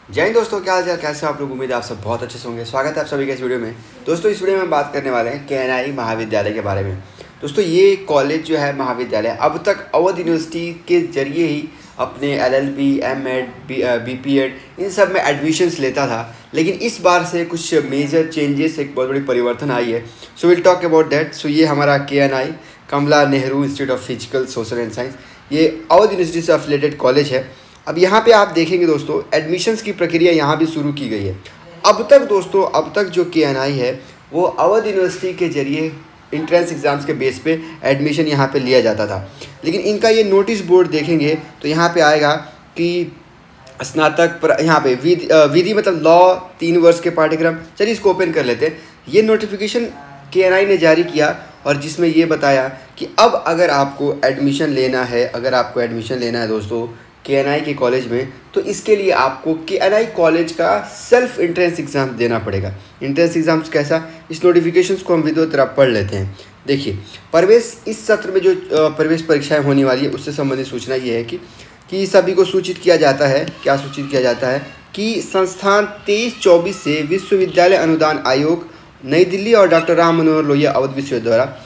जय हिंद दोस्तों, क्या हाल चाल, कैसे आप लोग। उम्मीद है आप सब बहुत अच्छे से होंगे। स्वागत है आप सभी के इस वीडियो में। दोस्तों इस वीडियो में बात करने वाले हैं KNI महाविद्यालय के बारे में। दोस्तों ये कॉलेज जो है महाविद्यालय अब तक अवध यूनिवर्सिटी के जरिए ही अपने LLB, M.Ed, BPEd इन सब में एडमिशन्स लेता था, लेकिन इस बार से कुछ मेजर चेंजेस, एक बहुत बड़ी परिवर्तन आई है। So will talk about that. So ये हमारा KNI Kamla Nehru Institute of Physical Social and Science, ये अवध यूनिवर्सिटी से एफिलिएटेड कॉलेज है। अब यहाँ पे आप देखेंगे दोस्तों, एडमिशन्स की प्रक्रिया यहाँ भी शुरू की गई है। अब तक जो KNI है वो अवध यूनिवर्सिटी के जरिए इंट्रेंस एग्ज़ाम्स के बेस पे एडमिशन यहाँ पे लिया जाता था, लेकिन इनका ये नोटिस बोर्ड देखेंगे तो यहाँ पे आएगा कि स्नातक पर यहाँ पे विधि मतलब लॉ 3 वर्ष के पाठ्यक्रम। चलिए इसको ओपन कर लेते हैं। ये नोटिफिकेशन KNI ने जारी किया और जिसमें ये बताया कि अब अगर आपको एडमिशन लेना है दोस्तों KNI के कॉलेज में, तो इसके लिए आपको KNI कॉलेज का सेल्फ इंट्रेंस एग्ज़ाम देना पड़ेगा। इंट्रेंस एग्ज़ाम्स कैसा, इस नोटिफिकेशंस को हम विधिवत पढ़ लेते हैं। देखिए, प्रवेश इस सत्र में जो प्रवेश परीक्षाएं होने वाली है उससे संबंधित सूचना ये है कि सभी को सूचित किया जाता है। क्या सूचित किया जाता है कि संस्थान 23-24 से विश्वविद्यालय अनुदान आयोग नई दिल्ली और डॉक्टर राम मनोहर लोहिया अवध विश्वविद्यालय द्वारा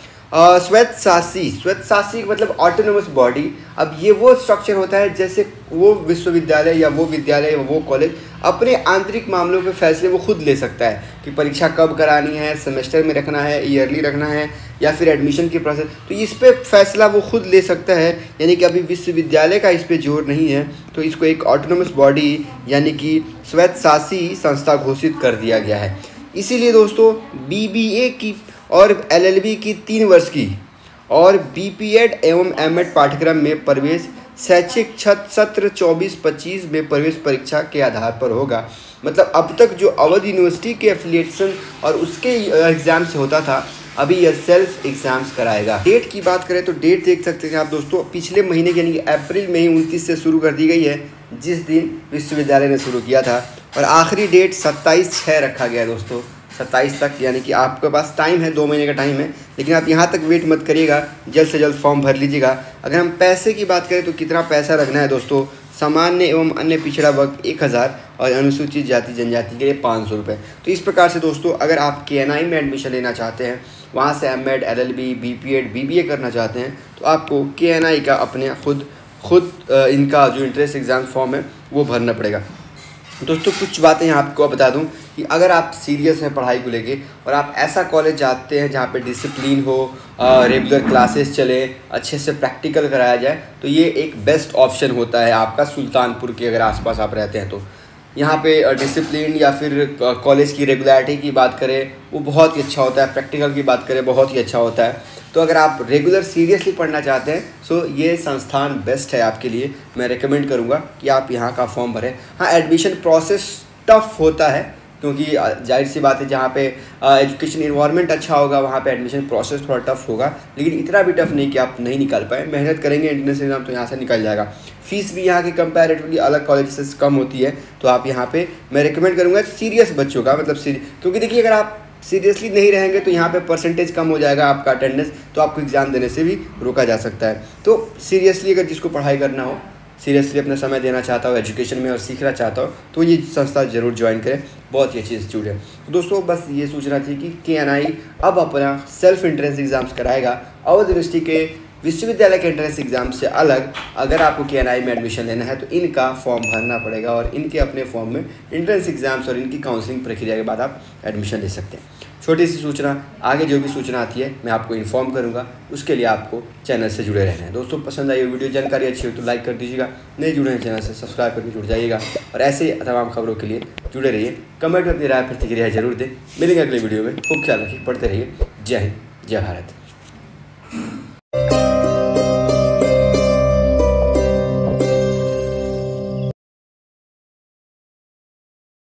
स्वैतशासी मतलब ऑटोनोमस बॉडी। अब ये वो स्ट्रक्चर होता है जैसे वो विश्वविद्यालय या वो विद्यालय या वो कॉलेज अपने आंतरिक मामलों के फैसले वो खुद ले सकता है कि परीक्षा कब करानी है, सेमेस्टर में रखना है, ईयरली रखना है या फिर एडमिशन की प्रोसेस, तो इस पे फैसला वो खुद ले सकता है। यानी कि अभी विश्वविद्यालय का इस पे जोर नहीं है, तो इसको एक ऑटोनोमस बॉडी यानी कि स्वैतशासी संस्था घोषित कर दिया गया है। इसीलिए दोस्तों BBA की और LLB की 3 वर्ष की और BPEd एवं M.Ed पाठ्यक्रम में प्रवेश शैक्षिक सत्र 24-25 में प्रवेश परीक्षा के आधार पर होगा। मतलब अब तक जो अवध यूनिवर्सिटी के एफिलिएशन और उसके एग्ज़ाम से होता था, अभी यह सेल्फ एग्ज़ाम्स कराएगा। डेट की बात करें तो डेट देख सकते हैं आप दोस्तों, पिछले महीने यानी कि अप्रैल में ही 29 से शुरू कर दी गई है, जिस दिन विश्वविद्यालय ने शुरू किया था, और आखिरी डेट 27/6 रखा गया है दोस्तों, 27 तक। यानी कि आपके पास टाइम है, 2 महीने का टाइम है, लेकिन आप यहाँ तक वेट मत करिएगा, जल्द से जल्द फॉर्म भर लीजिएगा। अगर हम पैसे की बात करें तो कितना पैसा रखना है दोस्तों, सामान्य एवं अन्य पिछड़ा वर्ग 1000 और अनुसूचित जाति जनजाति के लिए 500 रुपये। तो इस प्रकार से दोस्तों अगर आप KNI में एडमिशन लेना चाहते हैं, वहाँ से M.Ed, LLB, BPEd, BBA करना चाहते हैं, तो आपको KNI का अपने खुद इनका जो इंट्रेंस एग्ज़ाम फॉर्म है वो भरना पड़ेगा। दोस्तों कुछ बातें यहाँ आपको बता दूं कि अगर आप सीरियस हैं पढ़ाई को लेके और आप ऐसा कॉलेज जाते हैं जहाँ पे डिसिप्लिन हो, रेगुलर क्लासेस चले, अच्छे से प्रैक्टिकल कराया जाए, तो ये एक बेस्ट ऑप्शन होता है आपका सुल्तानपुर के अगर आसपास आप रहते हैं तो। यहाँ पे डिसिप्लिन या फिर कॉलेज की रेगुलरिटी की बात करें वो बहुत ही अच्छा होता है, प्रैक्टिकल की बात करें बहुत ही अच्छा होता है। तो अगर आप रेगुलर सीरियसली पढ़ना चाहते हैं सो ये संस्थान बेस्ट है आपके लिए। मैं रेकमेंड करूँगा कि आप यहाँ का फॉर्म भरें। हाँ, एडमिशन प्रोसेस टफ होता है क्योंकि जाहिर सी बात है, जहाँ पे एजुकेशन इन्वायरमेंट अच्छा होगा वहाँ पे एडमिशन प्रोसेस थोड़ा टफ होगा, लेकिन इतना भी टफ नहीं कि आप नहीं निकाल पाए। मेहनत करेंगे एंट्रेंस एग्जाम तो यहाँ से निकल जाएगा। फीस भी यहाँ की कंपैरेटिवली अलग कॉलेज से कम होती है, तो आप यहाँ पे मैं रिकमेंड करूँगा सीरियस बच्चों का, मतलब क्योंकि देखिए अगर आप सीरियसली नहीं रहेंगे तो यहाँ पे परसेंटेज कम हो जाएगा आपका अटेंडेंस, तो आपको एग्ज़ाम देने से भी रोका जा सकता है। तो सीरियसली अगर जिसको पढ़ाई करना हो, सीरियसली अपना समय देना चाहता हो एजुकेशन में और सीखना चाहता हो, तो ये संस्था ज़रूर ज्वाइन करें, बहुत ही अच्छी इंस्टीट्यूट है। तो दोस्तों बस ये सूचना थी कि KNI अब अपना सेल्फ इंट्रेंस एग्ज़ाम्स कराएगा। अवध यूनिवर्सिटी के विश्वविद्यालय के एंट्रेंस एग्ज़ाम से अलग अगर आपको KNI में एडमिशन लेना है तो इनका फॉर्म भरना पड़ेगा, और इनके अपने फॉर्म में एंट्रेंस एग्ज़ाम्स और इनकी काउंसलिंग प्रक्रिया के बाद आप एडमिशन ले सकते हैं। छोटी सी सूचना, आगे जो भी सूचना आती है मैं आपको इन्फॉर्म करूंगा, उसके लिए आपको चैनल से जुड़े रहना है। दोस्तों पसंद आई वीडियो, जानकारी अच्छी हो तो लाइक कर दीजिएगा, नहीं जुड़े हैं चैनल से सब्सक्राइब करके जुड़ जाइएगा, और ऐसे तमाम खबरों के लिए जुड़े रहिए। कमेंट में अपनी राय प्रतिक्रिया जरूर दें। मिलेंगे अगले वीडियो में, खूब ख्याल रखिए, पढ़ते रहिए। जय हिंद, जय भारत।